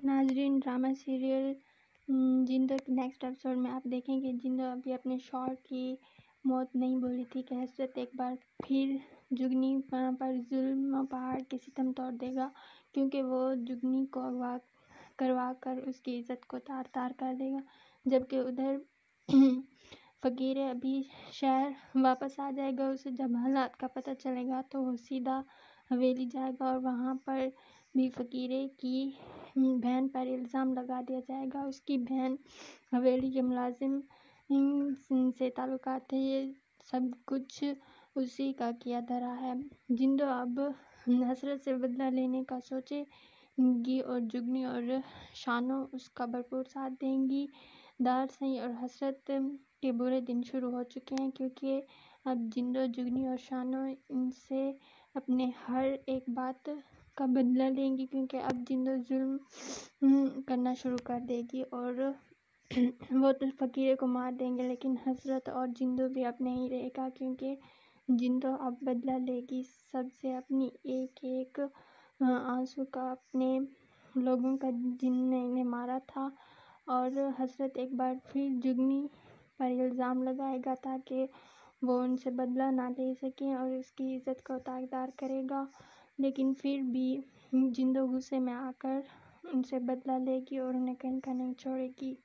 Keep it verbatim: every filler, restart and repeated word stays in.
ناظرین، drama serial Jindo کے next episode میں آپ دیکھیں گے جندو ابھی اپنے شوہر کی موت نہیں بولی تھی کہ حسرت ایک بار پھر جگنی پر ظلم پہاڑ کے ستم توڑ دے گا، کیونکہ وہ جگنی کو اغوا کروا کر اس کی عزت کو تار تار کر دے گا۔ جبکہ ادھر فقیر ابھی شہر واپس آ جائے گا۔ اسے جب حالات کا پتہ چلے گا تو وہ سیدھا حویلی جائے گا اور وہاں پر بھی فقیرے کی بہن پر الزام لگا دیا جائے گا۔ اس کی بہن حویلی کے ملازم سے تعلقات تھے۔ یہ سب کچھ اسی کا کیا دھرا ہے۔ جندو اب حسرت سے بدلہ لینے کا سوچے گی اور جگنی اور شانو اس کا بھرپور ساتھ دیں گی۔ دارسئی اور حسرت کے برے دن شروع ہو چکے ہیں، کیونکہ اب جندو، جگنی اور شانو ان سے اپنے ہر ایک بات کا بدلہ لیں گی، کیونکہ اب جندو ظلم کرنا شروع کر دے گی اور وہ تو فقیرے کو مار دیں گے، لیکن حسرت اور جندو بھی اب نہیں رہے گا، کیونکہ جندو اب بدلہ لے گی سب سے، اپنی ایک ایک آنسو کا، اپنے لوگوں کا جن نے انہیں مارا تھا۔ اور حسرت ایک بار پھر جگنی پر الزام لگائے گا تاکہ وہ ان سے بدلہ نہ لے سکیں اور اس کی عزت کو تاغدار کرے گا، لیکن پھر بھی جندو غصے میں آ کر ان سے بدلہ لے گی اور انہیں کہیں کا نہیں چھوڑے گی۔